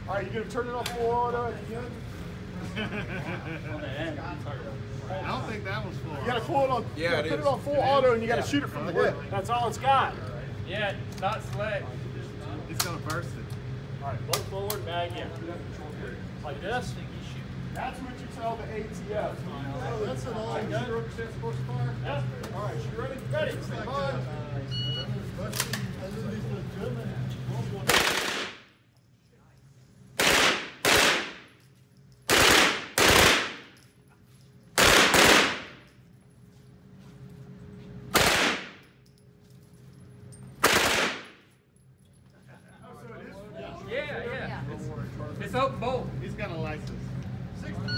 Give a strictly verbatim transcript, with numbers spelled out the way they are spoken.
All right, you gonna turn it off full auto at the end? I don't think that was full. You gotta pull it on. Yeah, you it put is. it on full It auto, is. and you gotta Yeah. shoot it from the Okay. hip. That's all it's got. Yeah, not select. He's gonna burst it. All right, look forward, bag in. Like this. That's what you tell the A T F. Oh, that's an all zero percent horsepower. Yep. All right, you ready? Ready. Stand by. Yeah, yeah. It's open bolt. He's got a license.